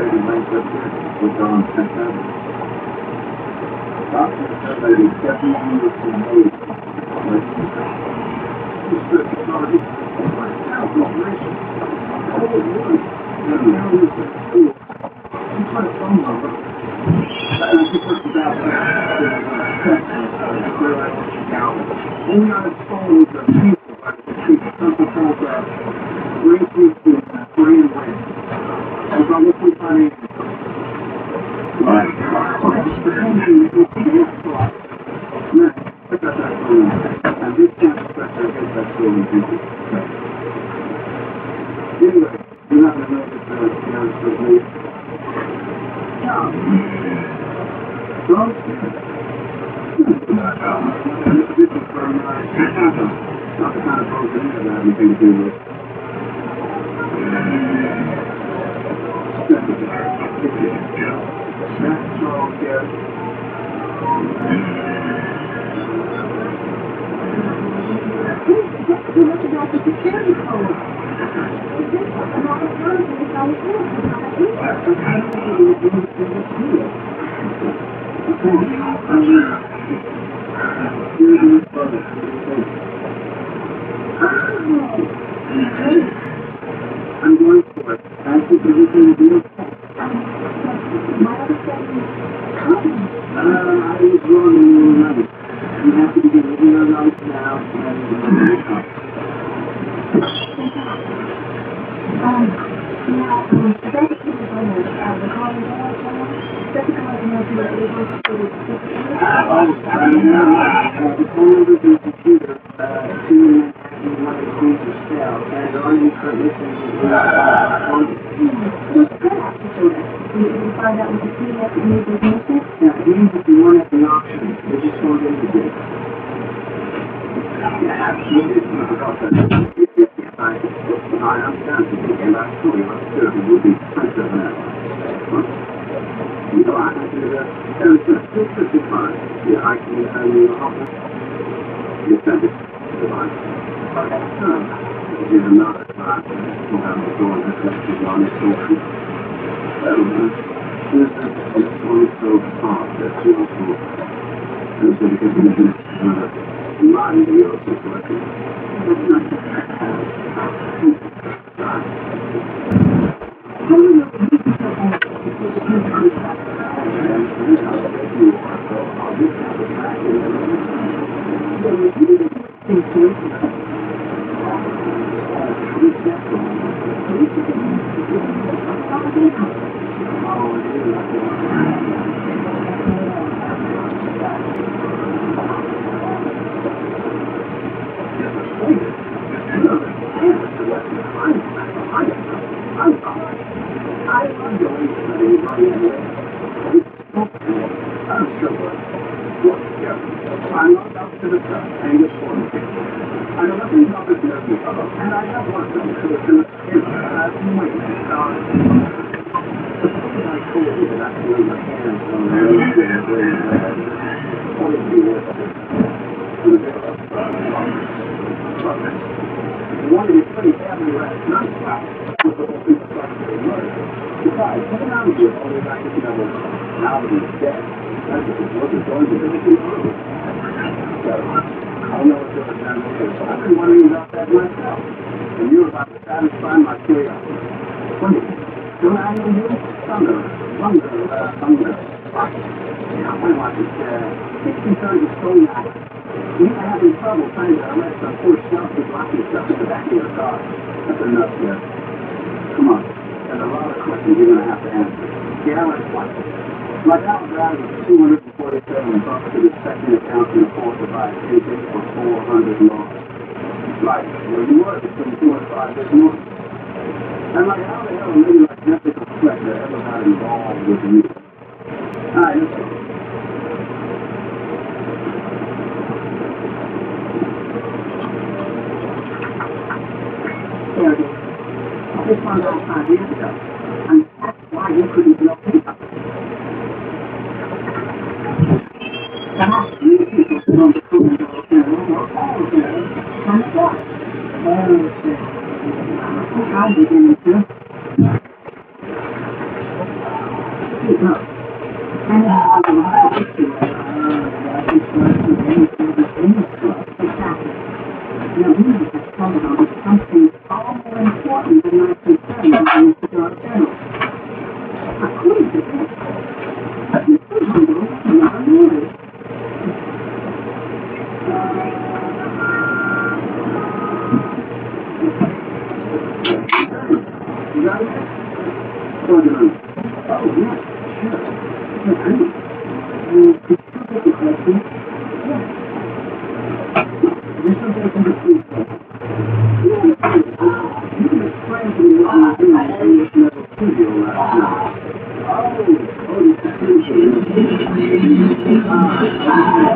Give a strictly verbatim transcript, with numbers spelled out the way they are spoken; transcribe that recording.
trading ranks up here with on tenth Avenue. Doctors said that he definitely was from Maine. Like, he stood the target for a town operation. All at once, and now he was at school. He tried a phone number. And he pushed it out there. Only on his phone was a piece of like something called uh, brain freezing and brain wave. And so what we find is right. And this cancer pressure against that story people. Anyway, you're not going to know this uh, cancer with me. Yeah. Don't and this is from uh, not the kind of folks that have anything to do with. That's all, yes. You look about the security code. Is this another person that's on the field? I'm going for it. I think everything will be okay. My other friend is coming. Uh, I was wrong in your night. You have to begin living your life now and you're come. Um, now, um, the best thing is on the recording board, just to come up and help you with able to do this. Oh, I know. The phone number is the computer, uh, two and one of the things to sell, and all you could listen to is on the What's good after that? You can find out what the P D F and new business is? Yeah, even if you want at the auction, they just won't into it. Yeah, absolutely. I, I understand you, and I truly understood it would be expensive and that. You know, I can do that. And it's just fifty-five. Yeah, I can tell you the office. You send it to mine. Okay. So, here's another class. We'll have the door that is on the social. Settlement. This is only so hard that you will. And so because we can another mind the other situation. It's not how do you it up. And it has a lot of history. Uh, it's like the very famous English club. Exactly. Now, we have to talk about something far more important than my concerns in the cigar journal. According to this, Mister Humble is not married. You got it? Oh, yes, sure. Yeah, I know. Uh, could you take the question? Yes. This is what I'm going to You can explain to me what you do in this level studio last night. Oh, oh, you